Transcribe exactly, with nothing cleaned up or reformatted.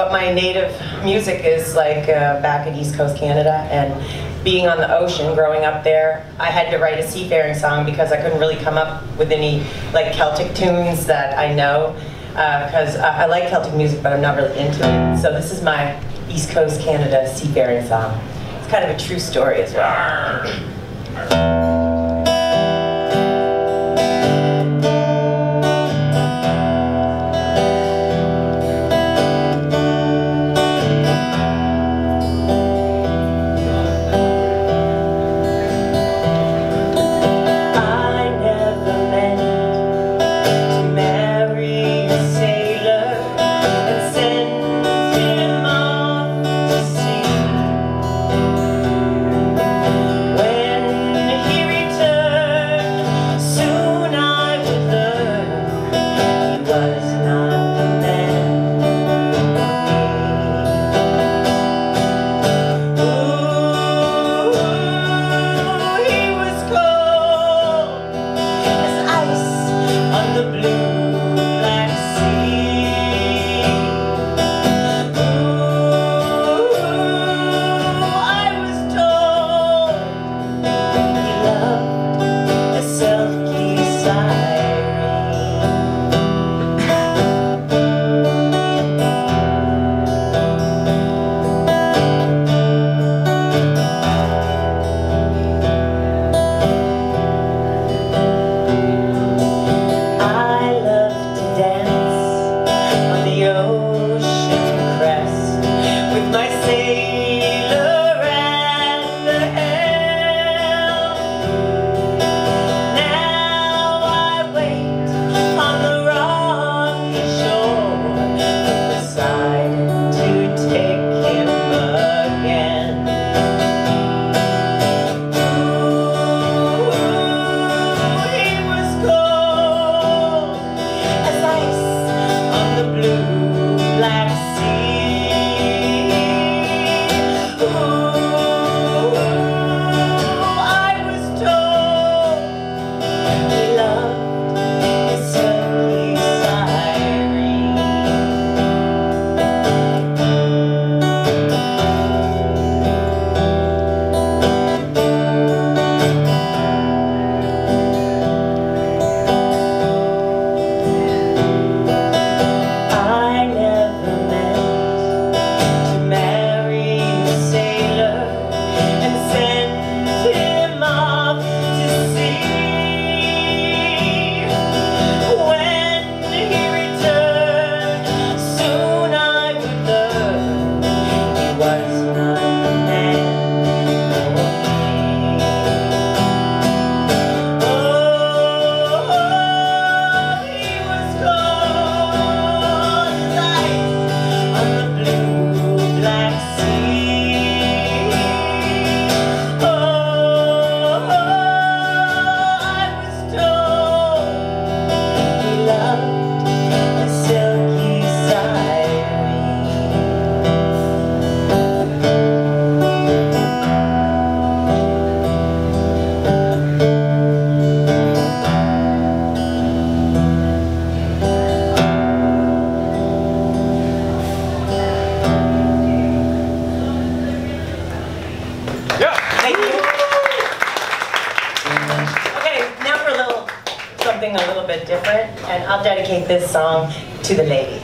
but my native music is like uh, back in East Coast Canada, and being on the ocean, growing up there, I had to write a seafaring song because I couldn't really come up with any like Celtic tunes that I know, because uh, I, I like Celtic music, but I'm not really into it. So this is my East Coast Canada seafaring song. It's kind of a true story as well. A little bit different, and I'll dedicate this song to the ladies.